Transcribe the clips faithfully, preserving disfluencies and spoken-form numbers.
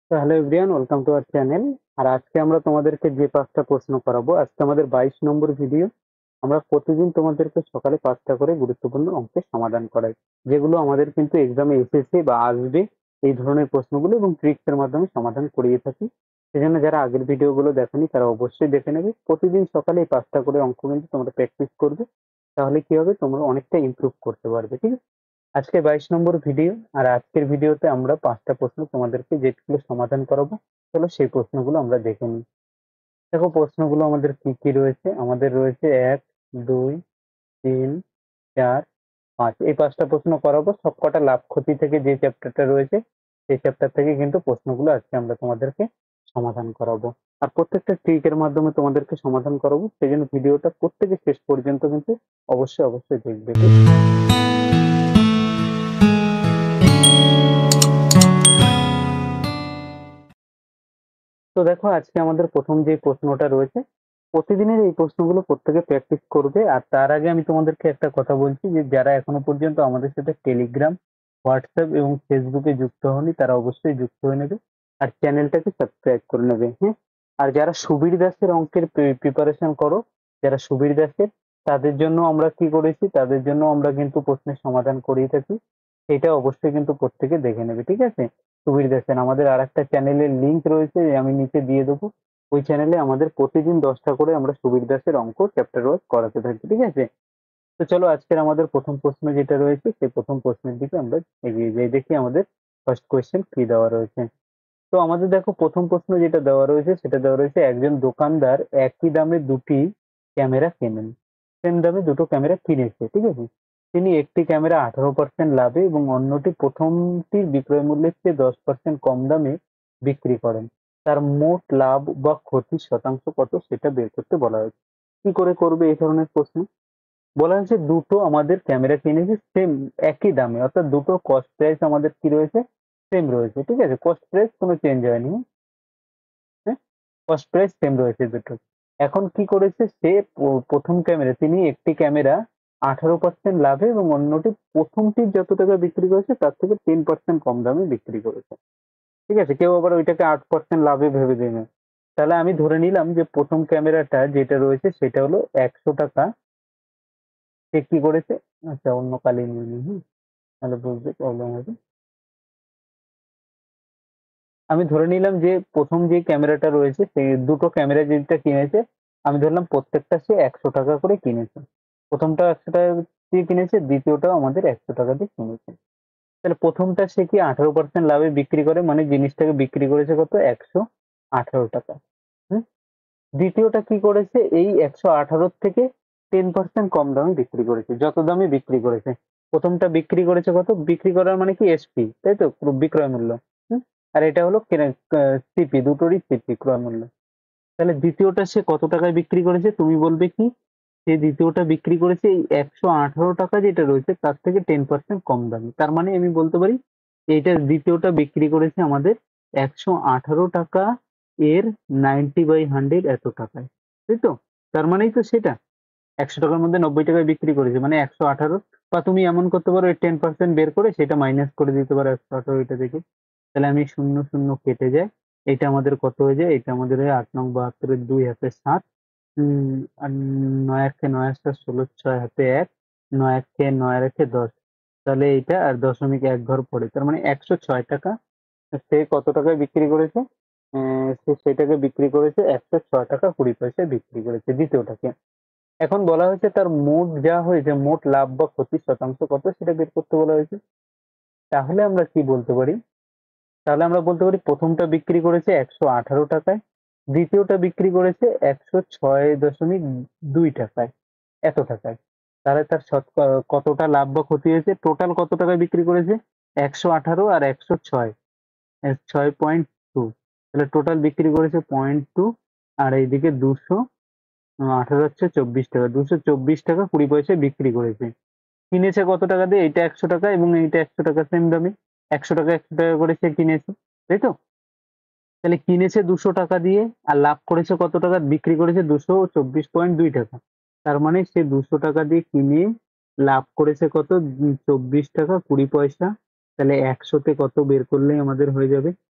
তো hello everyone, welcome to our channel. আর আজকে আমরা তোমাদেরকে যে পাঁচটা প্রশ্ন করাবো, আজকে আমাদের বাইশ নম্বর ভিডিও। আমরা প্রতিদিন তোমাদেরকে সকালে পাঁচটা করে গুরুত্বপূর্ণ অঙ্কের সমাধান করাই, যেগুলো আমাদের কিন্তু এক্সামে এসেছে বা আসবে। এই ধরনের প্রশ্নগুলো এবং ট্রিক্স এর মাধ্যমে সমাধান করিয়ে থাকি। সেজন্য যারা আগের ভিডিওগুলো দেখেনি তারা অবশ্যই দেখে নেবে। প্রতিদিন সকালে এই পাঁচটা করে অঙ্ক কিন্তু তোমরা প্র্যাকটিস করবে, তাহলে কি হবে, তোমরা অনেকটা ইমপ্রুভ করতে পারবে। ঠিক আছে? আজকে বাইশ নম্বর ভিডিও। আর আজকের ভিডিওতে আমরা পাঁচটা প্রশ্ন তোমাদেরকে যেগুলো সমাধান করাবো, চলো সেই প্রশ্নগুলো আমরা দেখে নিই। দেখো প্রশ্নগুলো আমাদের কি কি রয়েছে। আমাদের রয়েছে এক, দুই, তিন, চার, পাঁচ। এই পাঁচটা প্রশ্ন করাবো সবকটা লাভ ক্ষতি থেকে, যে চ্যাপ্টারটা রয়েছে সেই চ্যাপ্টার থেকে কিন্তু প্রশ্নগুলো আজকে আমরা তোমাদেরকে সমাধান করাবো। আর প্রত্যেকটা ট্রিকের মাধ্যমে তোমাদেরকে সমাধান করাবো, সেই জন্য ভিডিওটা প্রত্যেকে শেষ পর্যন্ত কিন্তু অবশ্যই অবশ্যই দেখবে। তো দেখো আজকে আমাদের প্রথম যে প্রশ্নটা রয়েছে, প্রতিদিনের এই প্রশ্নগুলো প্রত্যেকে প্র্যাকটিস করবে। আর তার আগে আমি তোমাদেরকে একটা কথা বলছি, যে যারা এখনো পর্যন্ত আমাদের সাথে টেলিগ্রাম, হোয়াটসঅ্যাপ এবং ফেসবুকে যুক্ত হয়নি তারা অবশ্যই যুক্ত হয়ে নেবে, আর চ্যানেলটাকে সাবস্ক্রাইব করে নেবে। হ্যাঁ, আর যারা সুবীর দাসের অঙ্কের প্রিপারেশন করো, যারা সুবীর দাসের, তাদের জন্য আমরা কি করেছি, তাদের জন্য আমরা কিন্তু প্রশ্নের সমাধান করিয়ে থাকি। সেটা অবশ্যই কিন্তু প্রত্যেকে দেখে নেবে, ঠিক আছে? সুবীর দাসের আমাদের আর একটা চ্যানেলের লিঙ্ক রয়েছে, আমি নিচে দিয়ে দেবো। ওই চ্যানেলে আমাদের প্রতিদিন দশটা করে আমরা সুবীর দাসের অঙ্ক চ্যাপ্টার ওয়াইজ করাতে থাকি, ঠিক আছে? তো চলো আজকের আমাদের প্রথম প্রশ্ন যেটা রয়েছে, সেই প্রথম প্রশ্নের দিকে আমরা এগিয়ে যাই। দেখি আমাদের ফার্স্ট কোয়েশ্চেন কি দেওয়া রয়েছে। তো আমাদের দেখো প্রথম প্রশ্ন যেটা দেওয়া রয়েছে, সেটা দেওয়া রয়েছে একজন দোকানদার একই দামে দুটি ক্যামেরা কেনেন। সেম দামে দুটো ক্যামেরা কিনেছে, ঠিক আছে? তিনি একটি ক্যামেরা আঠারো পার্সেন্ট লাভে এবং অন্যটি প্রথমটির বিক্রয় মূল্যের চেয়ে দশ পার্সেন্ট কম দামে বিক্রি করেন। তার মোট লাভ বা ক্ষতির শতাংশ কত সেটা বের করতে বলা হয়েছে। কি করে করবে এই ধরনের প্রশ্ন? বলা হয়েছে দুটো আমাদের ক্যামেরা কিনেছি সেম, একই দামে, অর্থাৎ দুটো কস্ট প্রাইস আমাদের কি রয়েছে, সেম রয়েছে, ঠিক আছে? কস্ট প্রাইস কোনো চেঞ্জ হয়নি। হ্যাঁ, কস্ট প্রাইস সেম রয়েছে দুটো। এখন কি করেছে সে, প- প্রথম ক্যামেরা তিনি একটি ক্যামেরা আঠারো পার্সেন্ট লাভে এবং অন্যটি প্রথমটির যত টাকা বিক্রি করেছে তার থেকে টেন পার্সেন্ট কম দামে বিক্রি করেছে, ঠিক আছে? কেউ আবার ওইটাকে আট পার্সেন্ট লাভে ভেবে দেবে। তাহলে আমি ধরে নিলাম যে প্রথম ক্যামেরাটা যেটা রয়েছে সেটা হলো একশো টাকা। সে কি করেছে, আচ্ছা অন্য কালি নিয়ে নিই, হুম, তাহলে বুঝতে প্রবলেম হবে। আমি ধরে নিলাম যে প্রথম যে ক্যামেরাটা রয়েছে সেই দুটো ক্যামেরা যেটা কিনেছে, আমি ধরলাম প্রত্যেকটা সে একশো টাকা করে কিনেছে। প্রথমটা একশো টাকা দিয়ে কিনেছে, দ্বিতীয়টাও আমাদের একশো টাকা দিয়ে কিনেছে। তাহলে প্রথমটা সে কি আঠারো পার্সেন্ট লাভে বিক্রি করে, মানে জিনিসটাকে বিক্রি করেছে কত, একশো আঠারো টাকা। হুম, দ্বিতীয়টা কি করেছে, এই একশো আঠারো থেকে টেন পার্সেন্ট কম দামে বিক্রি করেছে, যত দামে বিক্রি করেছে। প্রথমটা বিক্রি করেছে কত, বিক্রি করার মানে কি এসপি, তাই তো, বিক্রয় মূল্য। হুম, আর এটা হলো সিপি, দুটোরই সিপি, ক্রয় মূল্য। তাহলে দ্বিতীয়টা সে কত টাকায় বিক্রি করেছে, তুমি বলবে কি, সে দ্বিতীয়টা বিক্রি করেছে এই একশো আঠারো টাকা যেটা রয়েছে তার থেকে টেন পার্সেন্ট কম দামে। তার মানে আমি বলতে পারি এইটা দ্বিতীয়টা বিক্রি করেছে আমাদের একশো আঠারো টাকা এর নাইনটি বাই হান্ড্রেড এত টাকায়, তাই তো? তার মানেই তো সেটা একশো টাকার মধ্যে নব্বই টাকায় বিক্রি করেছে, মানে একশো আঠারো। বা তুমি এমন করতে পারো টেন পার্সেন্ট বের করে সেটা মাইনাস করে দিতে পারো একশো আঠারো এটা থেকে। তাহলে আমি শূন্য শূন্য কেটে যায়, এটা আমাদের কত হয়ে যায়, এটা আমাদের হয় আট নং বাহাত্তরের দুই হাতে সাত, উম আর নয় একে নয় আসটা ষোলো, ছয় হাতে এক, নয় একে নয় রেখে দশ। তাহলে এইটা আর দশমিক এক ঘর পড়ে, তার মানে একশো ছয় টাকা। সে কত টাকায় বিক্রি করেছে, আহ, সে সেটাকে বিক্রি করেছে একশো ছয় টাকা কুড়ি পয়সায় বিক্রি করেছে দ্বিতীয়টাকে। এখন বলা হয়েছে তার মোট যা হয়েছে, মোট লাভ বা ক্ষতির শতাংশ কত সেটা বের করতে বলা হয়েছে। তাহলে আমরা কি বলতে পারি, তাহলে আমরা বলতে পারি প্রথমটা বিক্রি করেছে একশো আঠারো টাকায়, দ্বিতীয়টা বিক্রি করেছে একশো ছয় দশমিক দুই টাকায়, এত টাকায়। তাহলে তার শত কতটা লাভ বা ক্ষতি হয়েছে, টোটাল কত টাকায় বিক্রি করেছে, একশো আঠারো আর একশো ছয়, ছয় পয়েন্ট টু। তাহলে টোটাল বিক্রি করেছে পয়েন্ট টু, আর এইদিকে দুশো আঠারো হচ্ছে চব্বিশ টাকা, দুশো চব্বিশ টাকা কুড়ি পয়সায় বিক্রি করেছে। কিনেছে কত টাকা দিয়ে, এটা একশো টাকা এবং এইটা একশো টাকা সেম দামে, একশো টাকা একশো টাকা করে সে কিনেছে, তাই তো? তাহলে কিনেছে দুশো টাকা দিয়ে আর লাভ করেছে কত টাকা, বিক্রি করেছে দুশো চব্বিশ পয়েন্ট দুই টাকা। তার মানে সে দুশো টাকা দিয়ে কিনে লাভ করেছে কত, চব্বিশ টাকা কুড়ি পয়সা। তাহলে একশোতে কত বের করলেই আমাদের হয়ে যাবে,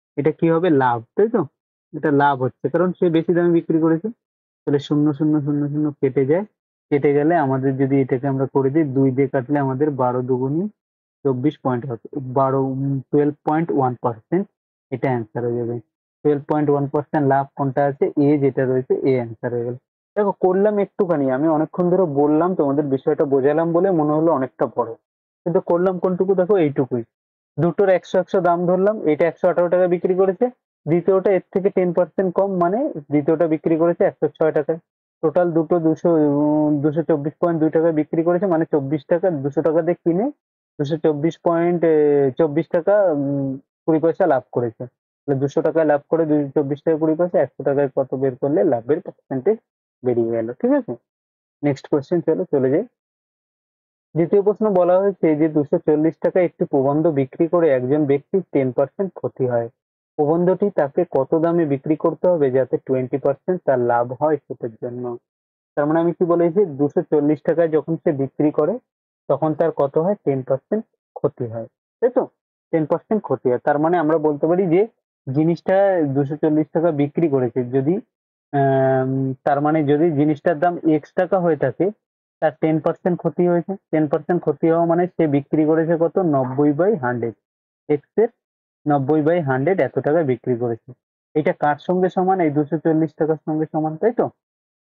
এটা কি হবে? লাভ, তাই তো? এটা লাভ হচ্ছে কারণ সে বেশি দামে বিক্রি করেছে। তাহলে শূন্য শূন্য শূন্য শূন্য কেটে যায়। কেটে গেলে আমাদের যদি এটাকে আমরা করে দিই, দুই দিয়ে কাটলে আমাদের বারো দুগুণী চব্বিশ পয়েন্ট হবে, বারো টুয়েলভ পয়েন্ট ওয়ান পার্সেন্ট এটা অ্যান্সার হয়ে যাবে। টুয়েলভ পয়েন্ট ওয়ান পার্সেন্ট লাভ কোনটা আছে? এ যেটা রয়েছে, এ অ্যান্সার হয়ে গেল। দেখো করলাম একটুখানি, আমি অনেকক্ষণ ধরে বললাম তোমাদের বিষয়টা বোঝালাম বলে মনে হলো অনেকটা বড়, কিন্তু করলাম কোনটুকু দেখো এইটুকুই। দুটোর একশো একশো দাম ধরলাম, এটা একশো আঠারো টাকা বিক্রি করেছে, দ্বিতীয়টা এর থেকে টেন পার্সেন্ট কম, মানে দ্বিতীয়টা বিক্রি করেছে একশো ছয় টাকায়। টোটাল দুটো দুশো দুশো চব্বিশ পয়েন্ট দুই টাকায় বিক্রি করেছে, মানে চব্বিশ টাকা, দুশো টাকা দিয়ে কিনে দুশো চব্বিশ পয়েন্ট চব্বিশ টাকা উম, কুড়ি পয়সা লাভ করেছে। তাহলে দুশো টাকায় লাভ করে দুশো চব্বিশ টাকা কুড়ি পয়সা, একশো টাকায় কত বের করলে লাভের পার্সেন্টেজ বেরিয়ে গেল। ঠিক আছে, নেক্সট কোয়েশ্চেন চলো চলে যাই। দ্বিতীয় প্রশ্ন বলা হয়েছে যে দুশো চল্লিশ টাকায় একটি প্রবন্ধ বিক্রি করে একজন ব্যক্তির টেন পার্সেন্ট ক্ষতি হয়। প্রবন্ধটি তাকে কত দামে বিক্রি করতে হবে যাতে টোয়েন্টি পার্সেন্ট তার লাভ হয় সেটার জন্য? তার মানে আমি কি বলেছি, দুশো চল্লিশ টাকায় যখন সে বিক্রি করে তখন তার কত হয়? টেন পার্সেন্ট ক্ষতি হয়, তাই তো? টেন পার্সেন্ট ক্ষতি হয়, তার মানে আমরা বলতে পারি যে জিনিসটা দুশো চল্লিশ টাকা বিক্রি করেছে, যদি আম, তার মানে যদি জিনিসটার দাম এক্স টাকা হয়ে থাকে, তার টেন পার্সেন্ট ক্ষতি হয়েছে। টেন পার্সেন্ট ক্ষতি হওয়া মানে সে বিক্রি করেছে কত? নব্বই বাই হান্ড্রেড। এক্স এর নব্বই বাই হান্ড্রেড এত টাকা বিক্রি করেছে। এটা কার সঙ্গে সমান? এই দুশো চল্লিশ টাকার সঙ্গে সমান, তাই তো?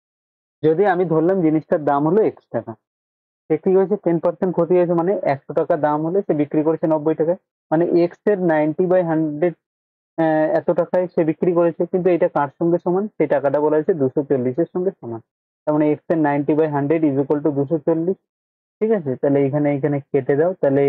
যদি আমি ধরলাম জিনিসটার দাম হলো এক্স টাকা, সে কি হয়েছে? টেন পার্সেন্ট ক্ষতি হয়েছে, মানে একশো টাকা দাম হলে সে বিক্রি করেছে নব্বই টাকায়, মানে এক্স এর নাইনটি বাই হান্ড্রেড এত টাকায় সে বিক্রি করেছে। কিন্তু এটা কার সঙ্গে সমান? সেই টাকাটা বলা হয়েছে দুশো চল্লিশের সঙ্গে সমান। তার মানে এক্স এর ninety by hundred is equal to দুশো চল্লিশ। ঠিক আছে, তাহলে এখানে এখানে কেটে দাও, তাহলে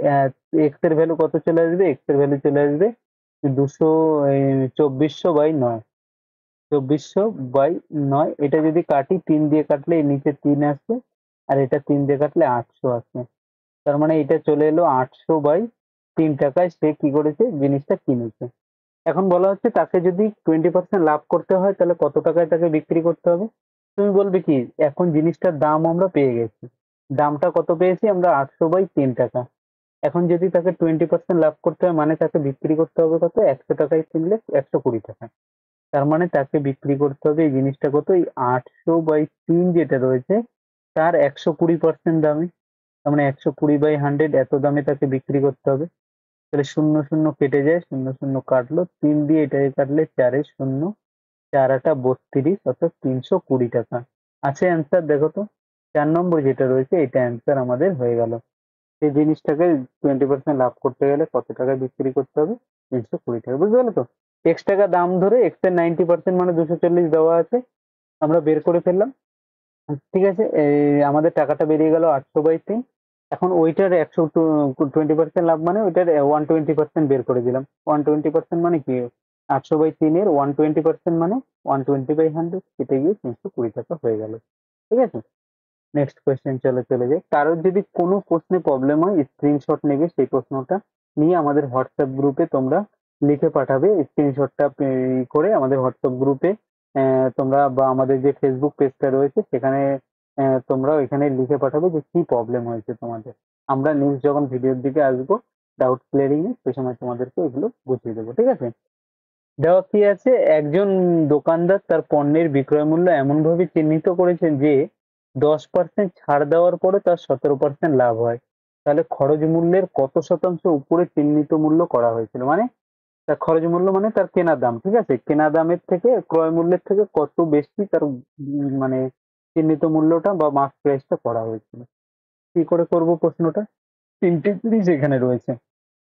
এক্স এর ভ্যালু কত চলে আসবে? এক্স এর ভ্যালু চলে আসবে দুশো চব্বিশশো বাই নয়, চব্বিশশো বাই নয়। এটা যদি কাটি, তিন দিয়ে কাটলে এর নিচে তিন আসবে, আর এটা তিন দিয়ে কাটলে আটশো আসবে। তার মানে এটা চলে এলো আটশো বাই তিন টাকায় সে কি করেছে? জিনিসটা কিনেছে। এখন বলা হচ্ছে তাকে যদি টোয়েন্টি পার্সেন্ট লাভ করতে হয় তাহলে কত টাকায় তাকে বিক্রি করতে হবে? তুমি বলবে কি, এখন জিনিসটার দাম আমরা পেয়ে গেছি, দামটা কত পেয়েছি আমরা? আটশো বাই তিন টাকা। এখন যদি তাকে টোয়েন্টি পার্সেন্ট লাভ করতে হয় মানে তাকে বিক্রি করতে হবে কত? একশো টাকায় কিনলে একশো কুড়ি টাকা। তার মানে তাকে বিক্রি করতে হবে এই জিনিসটা কত? এই আটশো বাই তিন যেটা রয়েছে তার একশো কুড়ি পার্সেন্ট দামে। তার মানে একশো কুড়ি বাই হান্ড্রেড এত দামে তাকে বিক্রি করতে হবে। তাহলে শূন্য শূন্য কেটে যায়, শূন্য শূন্য কাটলো, তিন দিয়ে এটাকে কাটলে চারে শূন্য, চার আটা বত্রিশ, অর্থাৎ তিনশো কুড়ি টাকা। আছে অ্যান্সার? দেখো তো, চার নম্বর যেটা রয়েছে এটা অ্যান্সার আমাদের হয়ে গেল। সেই জিনিসটাকে টোয়েন্টি পার্সেন্ট লাভ করতে গেলে কত টাকায় বিক্রি করতে হবে? তিনশো কুড়ি টাকা। বুঝতে পারলে তো? এক্স টাকা দাম ধরে এক্স এর নাইনটি পার্সেন্ট মানে দুশো চল্লিশ দেওয়া আছে, আমরা বের করে ফেললাম। ঠিক আছে, এই আমাদের টাকাটা বেরিয়ে গেল আটশো বাই তিন। এখন ওইটার একশো টোয়েন্টি পার্সেন্ট লাভ মানে ওইটার ওয়ান টোয়েন্টি পার্সেন্ট বের করে দিলাম। ওয়ান টোয়েন্টি পার্সেন্ট মানে কি? আটশো বাই তিনের ওয়ান টোয়েন্টি পার্সেন্ট মানে ওয়ান টোয়েন্টি বাই হান্ড্রেড, কেটে গিয়ে তিনশো কুড়ি টাকা হয়ে গেল। ঠিক আছে, নেক্সট কোয়েশ্চেন চলে চলে যাই। কারোর যদি কোনো প্রশ্নে প্রবলেম হয় স্ক্রিনশট নেবে, সেই প্রশ্নটা নিয়ে আমাদের হোয়াটসঅ্যাপ গ্রুপে তোমরা লিখে পাঠাবে। স্ক্রিনশটটা করে আমাদের হোয়াটসঅ্যাপ গ্রুপে তোমরা, বা আমাদের যে ফেসবুক পেজটা রয়েছে সেখানে আহ, তোমরা ওইখানে লিখে পাঠাবে যে কি প্রবলেম হয়েছে তোমাদের। আমরা নেক্সট যখন ভিডিওর দিকে আসবো ডাউট ক্লিয়ারিং এ, সেই সময় তোমাদেরকে এগুলো বুঝিয়ে দেবো। ঠিক আছে, দেওয়া কি আছে? একজন দোকানদার তার পণ্যের বিক্রয় মূল্য এমন ভাবে চিহ্নিত করেছেন যে দশ পার্সেন্ট ছাড় দেওয়ার পরে তার সতেরো পার্সেন্ট লাভ হয়। তাহলে খরচ মূল্যের কত শতাংশ উপরে চিহ্নিত মূল্য করা হয়েছিল? মানে তার খরচ মূল্য মানে তার কেনা দাম, ঠিক আছে, কেনা দামের থেকে ক্রয় মূল্যের থেকে কত বেশি তার উম, মানে চিহ্নিত মূল্যটা বা মার্ক প্রাইসটা করা হয়েছিল। কি করে করব প্রশ্নটা? তিনটে জিনিস এখানে রয়েছে।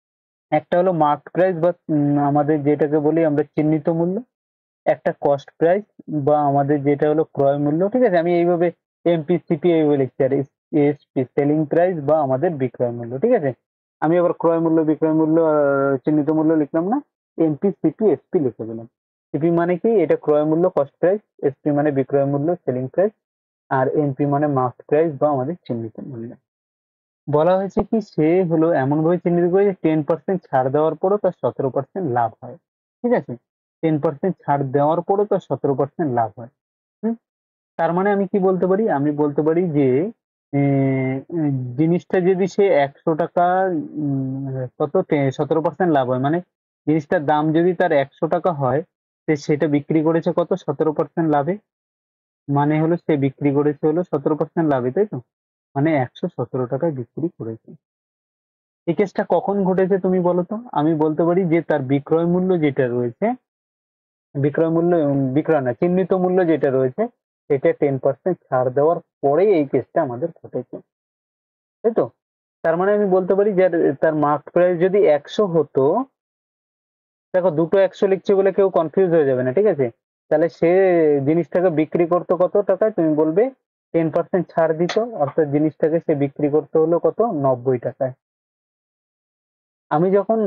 একটা হলো মার্ক প্রাইস বা উম, আমাদের যেটাকে বলি আমরা চিহ্নিত মূল্য, একটা কস্ট প্রাইস বা আমাদের যেটা হলো ক্রয় মূল্য। ঠিক আছে, আমি এইভাবে এমপিসিপি এইভাবে লিখছি, আর এসপি সেলিং প্রাইস বা আমাদের বিক্রয় মূল্য। ঠিক আছে, আমি আবার ক্রয় মূল্য, বিক্রয় মূল্য আর চিহ্নিত মূল্য লিখলাম না, এমপিসিপি এসপি লিখে দিলাম। সিপি মানে কি? এটা ক্রয় মূল্য কস্ট প্রাইস, এসপি মানে বিক্রয় মূল্য সেলিং প্রাইস, আর এমপি মানে মার্ক প্রাইস বা আমাদের চিহ্নিত মূল্য। বলা হয়েছে কি সে হলো এমন ভাবে চিহ্নিত করে যে টেন পার্সেন্ট ছাড় দেওয়ার পরও তার সতেরো পার্সেন্ট লাভ হয়। ঠিক আছে, টেন পার্সেন্ট ছাড় দেওয়ার পরও তার সতেরো পার্সেন্ট লাভ হয়। হুম, তার মানে আমি কি বলতে পারি? আমি বলতে পারি যে আহ, উম, জিনিসটা যদি সে একশো টাকা উম, কত সতেরো পার্সেন্ট লাভ হয়, মানে জিনিসটার দাম যদি তার একশো টাকা হয়, সে সেটা বিক্রি করেছে কত? সতেরো পার্সেন্ট লাভে। মানে হলো সে বিক্রি করেছে হলো সতেরো পার্সেন্ট লাভে, তাই তো? মানে একশো সতেরো টাকায় বিক্রি করেছে। এই কেসটা কখন ঘটেছে তুমি বলো তো? আমি বলতে পারি যে তার বিক্রয় মূল্য যেটা রয়েছে, বিক্রয় মূল্য উম, বিক্রয় না, চিহ্নিত মূল্য যেটা রয়েছে সেটা টেন পার্সেন্ট ছাড় দেওয়ার পরেই এই কেসটা আমাদের ঘটেছে, তাই তো? তার মানে আমি বলতে পারি যে তার মার্কেট প্রাইস যদি একশো হতো, দেখো দুটো একশো লিখছে বলে কেউ কনফিউজ হয়ে যাবে না, ঠিক আছে? তাহলে সে জিনিসটাকে বিক্রি করতো কত টাকায় তুমি বলবে? টেন পার্সেন্ট ছাড় দিত, অর্থাৎ জিনিসটাকে সে বিক্রি করতে হলো কত? নব্বই টাকায়। আমি যখন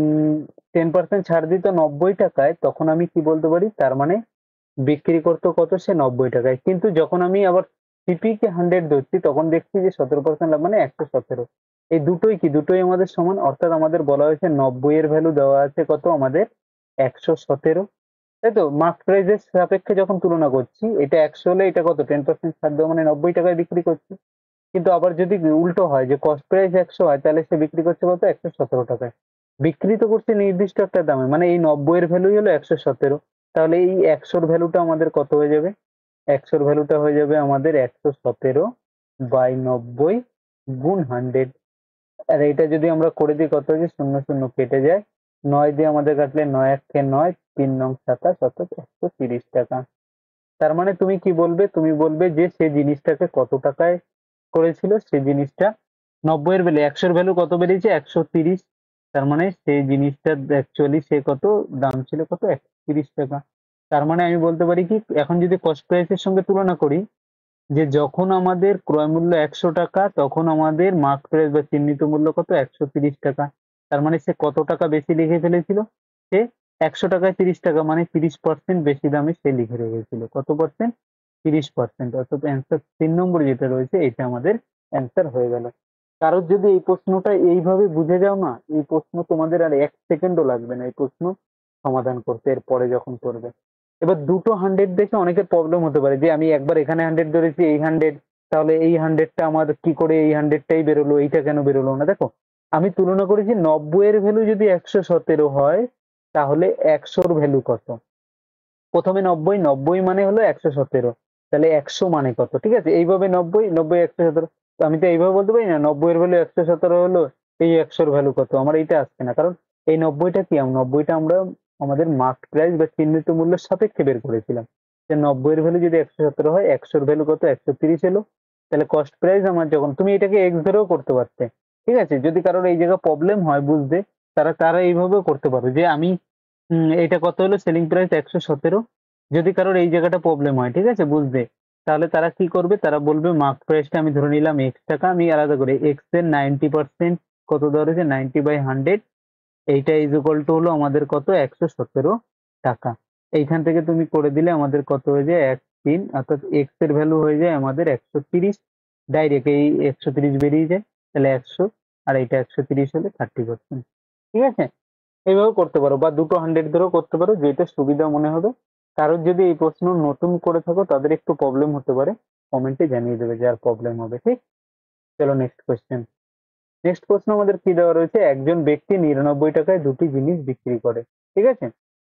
টেন পার্সেন্ট ছাড় দিত নব্বই টাকায়, তখন আমি কি বলতে পারি? তার মানে বিক্রি করতো কত? সে নব্বই টাকায়। কিন্তু যখন আমি আবার সিপি কে হান্ড্রেড ধরছি, তখন দেখছি যে সতেরো পার্সেন্ট লাভ, মানে একশো সতেরো। এই দুটোই কি? দুটোই আমাদের সমান, অর্থাৎ আমাদের বলা হয়েছে নব্বই এর ভ্যালু দেওয়া আছে কত আমাদের? একশো সতেরো, তাই তো? মার্ক প্রাইসের সাপেক্ষে যখন তুলনা করছি, এটা একশো হলে এটা কত? টেন পার্সেন্ট ছাড় দেওয়া মানে নব্বই টাকায় বিক্রি করছি। কিন্তু আবার যদি উল্টো হয় যে কস্ট প্রাইস একশো হয়, তাহলে সে বিক্রি করছে কত? একশো সতেরো টাকায়। বিক্রি তো করছে নির্দিষ্ট একটা দামে, মানে এই নব্বই এর ভ্যালুই হলো একশো সতেরো। তাহলে এই একশোর ভ্যালুটা আমাদের কত হয়ে যাবে? একশোর ভ্যালুটা হয়ে যাবে আমাদের একশো সতেরো বাই নব্বই গুণ হান্ড্রেড। আর এটা যদি আমরা করে দিই কত হয়েছে? শূন্য শূন্য কেটে যায়, নয় দিয়ে আমাদের কাটলে নয় একে নয়, তিন নং সাতাশ, অর্থাৎ একশো তিরিশ টাকা। তার মানে তুমি কি বলবে? তুমি বলবে যে সে জিনিসটাকে কত টাকায় করেছিল? সে জিনিসটা নব্বই এর ভ্যালু, একশোর ভ্যালু কত বেরিয়েছে? একশো তিরিশ। তার মানে সেই জিনিসটার অ্যাকচুয়ালি সে কত দাম ছিল? কত? একশো তিরিশ টাকা। তার মানে আমি বলতে পারি কি, এখন যদি কস্ট প্রাইসের সঙ্গে তুলনা করি, যে যখন আমাদের ক্রয় মূল্য একশো টাকা, তখন আমাদের মার্ক প্রাইস বা চিহ্নিত মূল্য কত? একশো তিরিশ টাকা। তার মানে সে কত টাকা বেশি লিখে ফেলেছিল? সে একশো টাকায় তিরিশ টাকা, মানে তিরিশ পার্সেন্ট বেশি দামে সে লিখে রেখেছিল। কত পার্সেন্ট? তিরিশ পার্সেন্ট। অর্থাৎ অ্যান্সার তিন নম্বর যেটা রয়েছে, এটা আমাদের অ্যান্সার হয়ে গেল। কারোর যদি এই প্রশ্নটা এইভাবে বুঝে যাও না, এই প্রশ্ন তোমাদের আর এক সেকেন্ডও লাগবে না এই প্রশ্ন সমাধান করতে, এর পরে যখন করবে। এবার দুটো হান্ড্রেড দেখে অনেকের প্রবলেম হতে পারে যে আমি একবার এখানে হান্ড্রেড ধরেছি, এই হান্ড্রেড, তাহলে এই হান্ড্রেডটা আমার কি করে এই হান্ড্রেডটাই বেরোলো, এইটা কেন বেরোলো না? দেখো, আমি তুলনা করেছি নব্বই এর ভ্যালু যদি একশো সতেরো হয়, তাহলে একশোর ভ্যালু কত? প্রথমে নব্বই, নব্বই মানে হলো একশো সতেরো, তাহলে একশো মানে কত? ঠিক আছে, এইভাবে নব্বই, নব্বই একশো সতেরো। তো আমি তো এইভাবে বলতে পারি না নব্বই এর ভ্যালু একশো সতেরো হলো, এই একশোর ভ্যালু কত? আমার এইটা আসছে না, কারণ এই নব্বইটা কি, নব্বইটা আমরা আমাদের মার্ক প্রাইস বা চিহ্নিত মূল্যের সাপেক্ষে বের করেছিলাম। যে নব্বই এর ভ্যালু যদি একশো সতেরো হয়, একশোর ভ্যালু কত? একশো তিরিশ এলো। তাহলে কস্ট প্রাইস আমার যখন, তুমি এটাকে এক্স ধরেও করতে পারতে, ঠিক আছে? যদি কারোর এই জায়গায় প্রবলেম হয় বুঝতে, তারা তারা এইভাবেও করতে পারো যে আমি হুম, এটা কত হলো? সেলিং প্রাইস একশো সতেরো। যদি কারোর এই জায়গাটা প্রবলেম হয়, ঠিক আছে, বুঝতে, তাহলে তারা কি করবে? তারা বলবে মার্ক প্রাইসটা আমি ধরে নিলাম এক্স টাকা, আমি আলাদা করে এক্স এর নাইনটি পার্সেন্ট কত দেওয়া রয়েছে? নাইনটি বাই হান্ড্রেড, এইটা ইজ ইকুয়াল টু হলো আমাদের কত? একশো সতেরো টাকা। এইখান থেকে তুমি করে দিলে আমাদের কত হয়ে যায়? এক তিন, অর্থাৎ এক্স এর ভ্যালু হয়ে যায় আমাদের একশো তিরিশ। ডাইরেক্ট এই একশো তিরিশ বেরিয়ে যায়, তাহলে একশো, আর এইটা একশো তিরিশ হলে থার্টি পার্সেন্ট। ঠিক আছে, এইভাবে করতে পারো, বা দুটো হান্ড্রেড ধরেও করতে পারো, যেটা সুবিধা মনে হবে। কারোর যদি এই প্রশ্ন নতুন করে থাকো, তাদের একটু প্রবলেম হতে পারে, কমেন্টে জানিয়ে দেবে যার প্রবলেম হবে। ঠিক, চলো নেক্সট কোয়েশ্চেন। নেক্সট প্রশ্ন আমাদের কি দেওয়া রয়েছে? একজন ব্যক্তি নিরানব্বই টাকায় দুটি জিনিস বিক্রি করে, ঠিক আছে?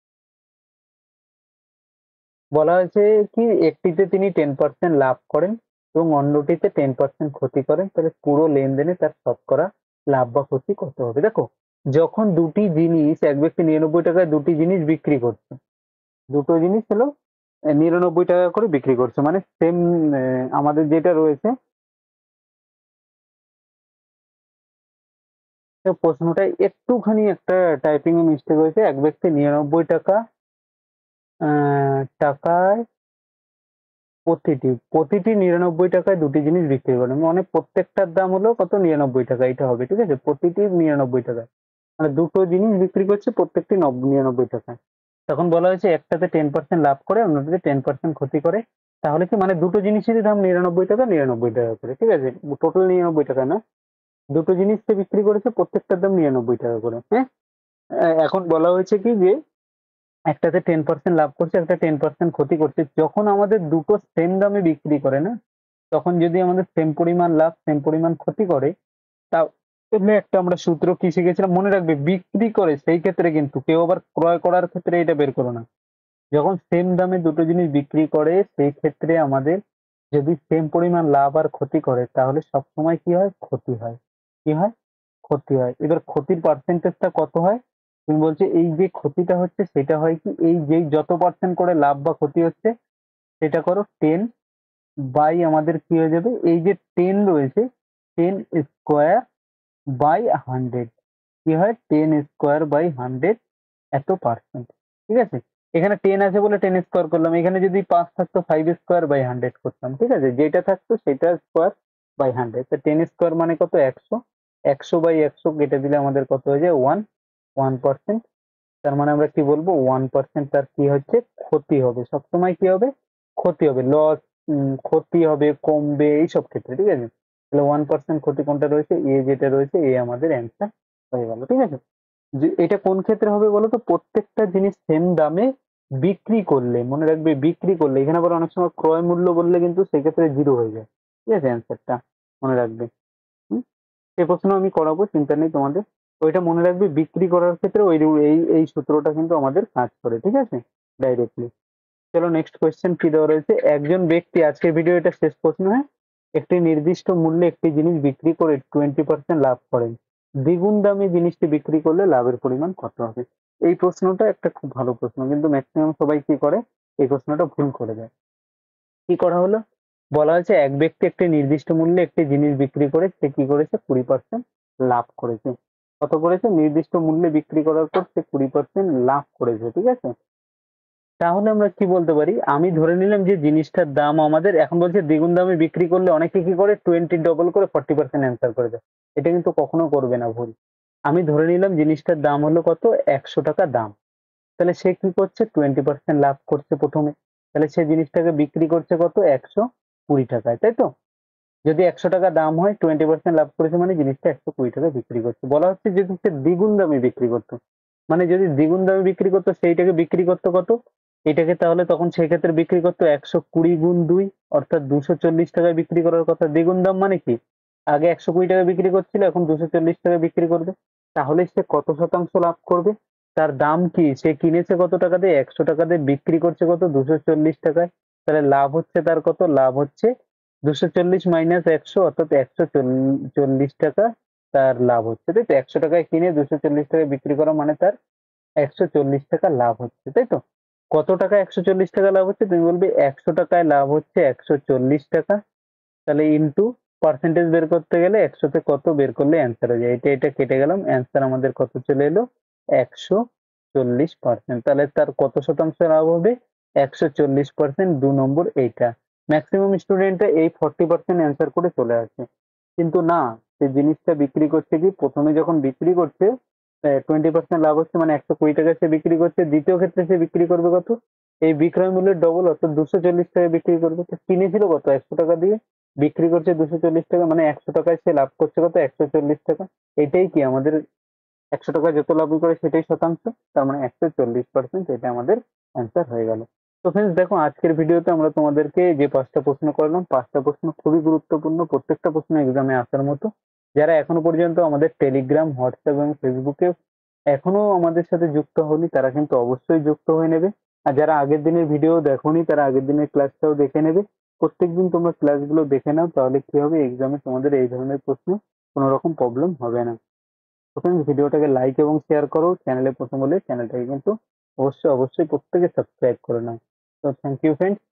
বলা হয়েছে কি, একটিতে তিনি টেন পার্সেন্ট লাভ করেন এবং অন্যটিতে টেন পার্সেন্ট ক্ষতি করেন, তাহলে পুরো লেনদেনে তার শতকরা লাভ বা ক্ষতি কত হবে? দেখো, যখন দুটি জিনিস, এক ব্যক্তি নিরানব্বই টাকায় দুটি জিনিস বিক্রি করছে, দুটো জিনিস হলো আহ, নিরানব্বই টাকা করে বিক্রি করছে, মানে সেম আমাদের যেটা রয়েছে, তো প্রশ্নটা একটুখানি একটা টাইপিং এ মিস্টেক হয়েছে। এক ব্যক্তি নিরানব্বই টাকা আহ, টাকায় প্রতিটি প্রতিটি নিরানব্বই টাকায় দুটি জিনিস বিক্রি করে, মানে প্রত্যেকটার দাম হলো কত? নিরানব্বই টাকা, এটা হবে, ঠিক আছে? প্রতিটি নিরানব্বই টাকায়, মানে দুটো জিনিস বিক্রি করছে প্রত্যেকটি নব- নিরানব্বই টাকায়। তখন বলা হয়েছে একটাতে টেন পার্সেন্ট লাভ করে, অন্যটাতে টেন পার্সেন্ট ক্ষতি করে। তাহলে কি, মানে দুটো জিনিসেরই দাম নিরানব্বই টাকা, নিরানব্বই টাকা করে, ঠিক আছে? টোটাল নিরানব্বই টাকা না, দুটো জিনিস সে বিক্রি করেছে, প্রত্যেকটার দাম নিরানব্বই টাকা করে। হ্যাঁ, আহ, এখন বলা হয়েছে কি যে একটাতে টেন পার্সেন্ট লাভ করছে, একটা টেন পার্সেন্ট ক্ষতি করছে। যখন আমাদের দুটো সেম দামে বিক্রি করে না, তখন যদি আমাদের সেম পরিমাণ লাভ সেম পরিমাণ ক্ষতি করে, তা এমনি একটা আমরা সূত্র কি শিখেছিলাম মনে রাখবে, বিক্রি করে সেই ক্ষেত্রে কিন্তু কেউ আবার ক্রয় করার ক্ষেত্রে এটা বের করো না। যখন সেম দামে দুটো জিনিস বিক্রি করে সেই ক্ষেত্রে আমাদের যদি সেম পরিমাণ লাভ আর ক্ষতি করে তাহলে সবসময় কি হয়, ক্ষতি হয়। কি হয়, ক্ষতি হয়। এবার ক্ষতির পার্সেন্টেজটা কত হয়, তুমি বলছে এই যে ক্ষতিটা হচ্ছে সেটা হয় কি, এই যে যত পার্সেন্ট করে লাভ বা ক্ষতি হচ্ছে সেটা করো টেন বাই আমাদের কি হয়ে যাবে, এই যে টেন রয়েছে টেন স্কোয়ার বাই হান্ড্রেড, কি হয় টেন স্কোয়ার বাই হান্ড্রেড এত পার্সেন্ট। ঠিক আছে, এখানে টেন আছে বলে টেন স্কোয়ার করলাম, এখানে যদি পাঁচ থাকতো ফাইভ স্কোয়ার বাই হান্ড্রেড করতাম। ঠিক আছে, যেটা থাকতো সেটা স্কোয়ার বাই হান্ড্রেড, তো টেন স্কোয়ার মানে কত, একশো। একশো বাই একশো কেটে দিলে আমাদের কত হয়ে যায়, ওয়ান। ওয়ান পার্সেন্ট, তার মানে আমরা কি বলবো, ওয়ান পার্সেন্ট তার কি হচ্ছে, ক্ষতি হবে। সবসময় কি হবে, ক্ষতি হবে, লস, ক্ষতি হবে, কমবে এইসব ক্ষেত্রে। ঠিক আছে, তাহলে ওয়ান পার্সেন্ট ক্ষতি কোনটা রয়েছে, এ যেটা রয়েছে, এ আমাদের অ্যান্সার হয়ে গেল। ঠিক আছে, যে এটা কোন ক্ষেত্রে হবে বলো তো, প্রত্যেকটা জিনিস সেম দামে বিক্রি করলে, মনে রাখবে বিক্রি করলে, এখানে আবার অনেক সময় ক্রয় মূল্য বললে কিন্তু সেক্ষেত্রে জিরো হয়ে যায়। ঠিক আছে, অ্যান্সারটা মনে রাখবে। হুম, এই প্রশ্ন আমি করাবো, চিন্তা নেই তোমাদের। ওইটা মনে রাখবে, বিক্রি করার ক্ষেত্রে ওই রু- এই এই সূত্রটা কিন্তু আমাদের কাজ করে। ঠিক আছে, ডাইরেক্টলি। চলো নেক্সট কোয়েশ্চেন কি দেওয়া রয়েছে, একজন ব্যক্তি, আজকের ভিডিও এটা শেষ প্রশ্ন, হ্যাঁ, একটি নির্দিষ্ট মূল্যে একটি জিনিস বিক্রি করে টোয়েন্টি পার্সেন্ট লাভ করেন, দ্বিগুণ দামে জিনিসটি বিক্রি করলে লাভের পরিমাণ কত হবে? এই প্রশ্নটা একটা খুব ভালো প্রশ্ন, কিন্তু ম্যাক্সিমাম সবাই কি করে, এই প্রশ্নটা ভুল করে দেয়। কি করা হলো, বলা হয়েছে এক ব্যক্তি একটি নির্দিষ্ট মূল্যে একটি জিনিস বিক্রি করে সে কি করেছে, কুড়ি পার্সেন্ট লাভ করেছে। কত করেছে, নির্দিষ্ট মূল্যে বিক্রি করার পর সে কুড়ি পার্সেন্ট লাভ করেছে। ঠিক আছে, তাহলে আমরা কি বলতে পারি, আমি ধরে নিলাম যে জিনিসটার দাম আমাদের, এখন বলছে দ্বিগুণ দামে বিক্রি করলে অনেকে কি করে, টোয়েন্টি ডবল করে ফর্টি পার্সেন্ট অ্যান্সার করে দেয়। এটা কিন্তু কখনো করবে না, ভুল। আমি ধরে নিলাম জিনিসটার দাম হলো কত, একশো টাকা দাম। তাহলে সে কি করছে, টোয়েন্টি পার্সেন্ট লাভ করছে প্রথমে। তাহলে সে জিনিসটাকে বিক্রি করছে কত, একশো কুড়ি টাকায়, তাই তো? যদি একশো টাকা দাম হয়, টোয়েন্টি পার্সেন্ট লাভ করেছে মানে জিনিসটা একশো কুড়ি টাকা বিক্রি করছে। বলা হচ্ছে যদি সে দ্বিগুণ দামে বিক্রি করতো, মানে যদি দ্বিগুণ দামে বিক্রি করতো সেইটাকে বিক্রি করতো কত, এটাকে তাহলে তখন সেই ক্ষেত্রে বিক্রি করতো একশো কুড়ি গুণ দুই, অর্থাৎ দুশো চল্লিশ টাকায় বিক্রি করার কথা। দ্বিগুণ দাম মানে কি, আগে একশো কুড়ি টাকা বিক্রি করছিল, এখন দুশো চল্লিশ টাকা বিক্রি করবে। তাহলে সে কত শতাংশ লাভ করবে, তার দাম কি, সে কিনেছে কত টাকা দিয়ে, একশো টাকা দিয়ে, বিক্রি করছে কত, দুশো চল্লিশ টাকায়। তাহলে লাভ হচ্ছে তার কত, লাভ হচ্ছে দুশো চল্লিশ মাইনাস একশো, অর্থাৎ একশো চল্লিশ টাকা তার লাভ হচ্ছে। তাই তো, একশো টাকায় কিনে দুশো চল্লিশ টাকায় বিক্রি করা মানে তার একশো চল্লিশ টাকা লাভ হচ্ছে। তাই তো, কত টাকা একশো চল্লিশ টাকা লাভ হচ্ছে, তুমি বলবে একশো টাকায় লাভ হচ্ছে একশো চল্লিশ টাকা। তাহলে ইন্টু পার্সেন্টেজ বের করতে গেলে একশোতে কত বের করলে অ্যান্সার হয়ে যায়, এটা এটা কেটে গেলাম, অ্যান্সার আমাদের কত চলে এলো, একশো চল্লিশ পার্সেন্ট। তাহলে তার কত শতাংশ লাভ হবে, একশো চল্লিশ পার্সেন্ট, দু নম্বর এইটা। ম্যাক্সিমাম স্টুডেন্টরা এই ফর্টি পার্সেন্ট অ্যান্সার করে চলে আসে, কিন্তু না, সে জিনিসটা বিক্রি করছে কি, প্রথমে যখন বিক্রি করছে টোয়েন্টি পার্সেন্ট লাভ হচ্ছে মানে একশো কুড়ি টাকা সে বিক্রি করছে, দ্বিতীয় ক্ষেত্রে সে বিক্রি করবে কত, এই বিক্রয় মূল্যের ডবল, অর্থাৎ দুশো চল্লিশ টাকায় বিক্রি করবে। তো কিনেছিল কত, একশো টাকা দিয়ে, বিক্রি করছে দুশো চল্লিশ টাকা, মানে একশো টাকায় সে লাভ করছে কত, একশো চল্লিশ টাকা। এটাই কি আমাদের, একশো টাকায় যত লাভ করে সেটাই শতাংশ, তার মানে একশো চল্লিশ পার্সেন্ট, এটা আমাদের অ্যান্সার হয়ে গেল। তো ফ্রেন্ডস দেখো, আজকের ভিডিওতে আমরা তোমাদেরকে যে পাঁচটা প্রশ্ন করলাম, পাঁচটা প্রশ্ন খুবই গুরুত্বপূর্ণ, প্রত্যেকটা প্রশ্ন এক্সামে আসার মতো। যারা এখনো পর্যন্ত আমাদের টেলিগ্রাম, হোয়াটসঅ্যাপ এবং ফেসবুকে এখনো আমাদের সাথে যুক্ত হওনি, তারা কিন্তু অবশ্যই যুক্ত হয়ে নেবে। আর যারা আগের দিনের ভিডিও দেখোনি, তারা আগের দিনের ক্লাসটাও দেখে নেবে। প্রত্যেকদিন তোমরা ক্লাসগুলো দেখে নাও, তাহলে কি হবে, এক্সামে তোমাদের এই ধরনের প্রশ্ন কোনো রকম প্রবলেম হবে না। তো ফ্রেন্ডস ভিডিওটাকে লাইক এবং শেয়ার করো, চ্যানেলে প্রথম হলে চ্যানেলটাকে কিন্তু অবশ্যই অবশ্যই প্রত্যেকে সাবস্ক্রাইব করে নাও। তো থ্যাংক ইউ ফ্রেন্ডস।